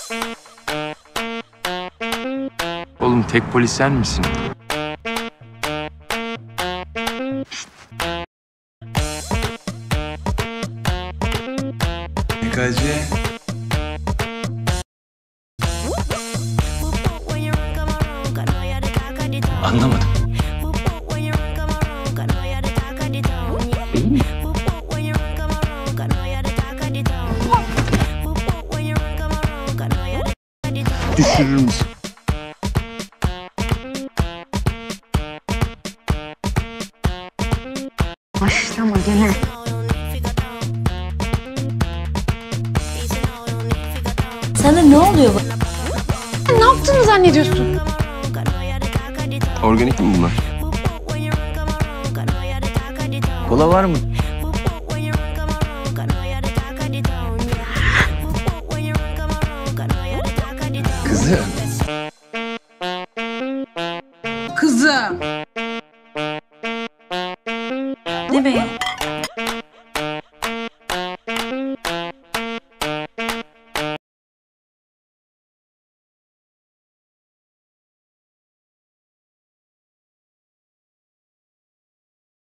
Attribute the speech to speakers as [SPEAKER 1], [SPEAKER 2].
[SPEAKER 1] Oğlum tek polis sen misin?
[SPEAKER 2] İKC.
[SPEAKER 1] Anlamadım. Düşürür müsün?
[SPEAKER 3] Başlama gene.
[SPEAKER 4] Sana ne oluyor?
[SPEAKER 3] Ne yaptığını zannediyorsun?
[SPEAKER 1] Organik mi bunlar? Kola var mı?
[SPEAKER 2] Kızım.
[SPEAKER 5] Kızım.